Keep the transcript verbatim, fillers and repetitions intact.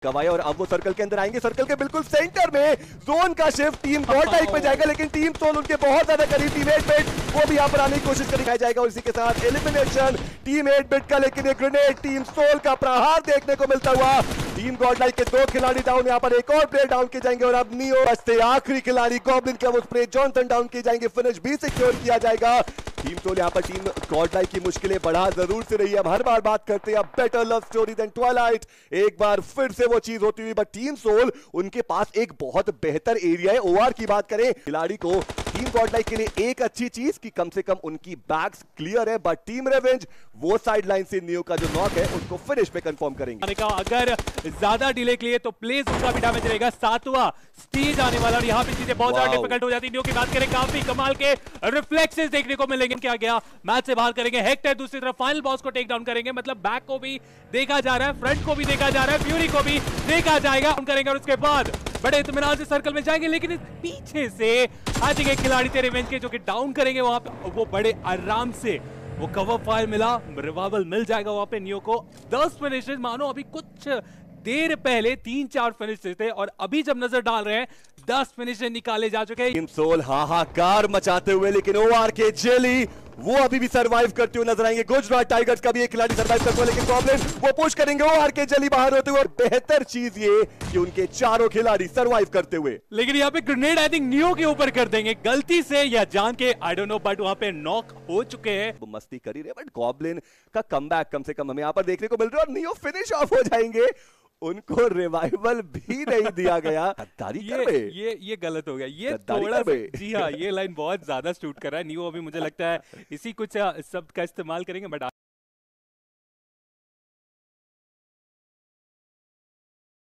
गवाया और अब वो सर्कल के अंदर आएंगे, सर्कल के बिल्कुल सेंटर में जोन का शिफ्ट टीम गॉड लाइक पे जाएगा, लेकिन टीम सोल उनके बहुत ज्यादा करीब। टीम एट बिट वो भी यहाँ पर आने की कोशिश करेगा जाएगा और इसी के साथ एलिमिनेशन टीम एट बिट का, लेकिन ये ग्रेनेड टीम सोल का प्रहार देखने को मिलता हुआ। टीम गॉड लाइक के दो खिलाड़ी डाउन, यहाँ पर एक और प्लेयर डाउन किए जाएंगे और अब नियो बचते आखिरी खिलाड़ी गॉब्लिन का वो स्प्रे जॉनसन डाउन किए जाएंगे, फिनिश भी सिक्योर किया जाएगा। टीम सोल यहाँ पर टीम गॉड लाइक की मुश्किलें बढ़ा जरूर से रही है, अब हर बार बात करते हैं better love story than Twilight, एक बार फिर से वो चीज होती हुई, बट टीम सोल उनके पास एक बहुत बेहतर एरिया है। ओआर की बात करें खिलाड़ी को टीम गॉड लाइक के लिए एक अच्छी चीज कि कम से कम उनकी बैग्स क्लियर है, बट टीम रेवेंज वो साइड लाइन से नियो का जो नॉक है उसको फिनिश पे कंफर्म करेंगे। अगर ज्यादा डिले के लिए तो प्लेस उसका भी डैमेज रहेगा, सातवां स्टेज आने वाला और यहाँ पे चीजें बहुत ज्यादा डिफिकल्ट हो जाती है। नियो की बात करें काफी कमाल के रिफ्लेक्सेस देखने को मिलेंगे, क्या गया मैच से बाहर करेंगे हेक्टर, दूसरी तरफ फाइनल बॉस को टेक डाउन करेंगे, मतलब बैक को भी देखा जा रहा है, फ्रंट को भी देखा जा रहा है, फ्यूरी को भी देखा जाएगा, हम करेंगे और उसके बाद बड़े इत्मीनान से सर्कल में जाएंगे, लेकिन इस पीछे से आई थिंक एक खिलाड़ी थे रिवेंज के जो कि डाउन करेंगे वहां पे, वो बड़े आराम से वो कवर फायर मिला, रिवाइवल मिल जाएगा वहां पे नियो को। दस फिनिशेस, मानो अभी कुछ देर पहले तीन चार फिनिशेस थे और अभी जब नजर डाल रहे हैं दस फिनिशेस निकाले जा चुके हैं। टीम सोल हाहाकार मचाते हुए, लेकिन ओआर के जेली वो अभी भी सरवाइव करते हुए नजर आएंगे। गुजरात टाइगर्स का भी एक खिलाड़ी सरवाइव करते हुए, लेकिन गॉब्लिन वो पुश करेंगे ओआर के जेली बाहर होते हुए, और बेहतर चीज ये कि उनके चारों खिलाड़ी सरवाइव करते हुए, लेकिन यहाँ पे ग्रेनेड आई थिंक नियो के ऊपर कर देंगे गलती से या जान के, आई डोंट नो, बट वहां पे नॉक हो चुके हैं। वो मस्ती कर ही रहे, बट गॉब्लिन का कमबैक कम से कम हमें यहाँ पर देखने को मिल रहा है और नियो फिनिश ऑफ हो जाएंगे, उनको रिवाइवल भी नहीं दिया गया। ये ये ये गलत हो गया, ये थोड़ा जी हाँ, ये लाइन बहुत ज्यादा शूट कर रहा है नियो। अभी मुझे लगता है इसी कुछ शब्द का इस्तेमाल करेंगे, बट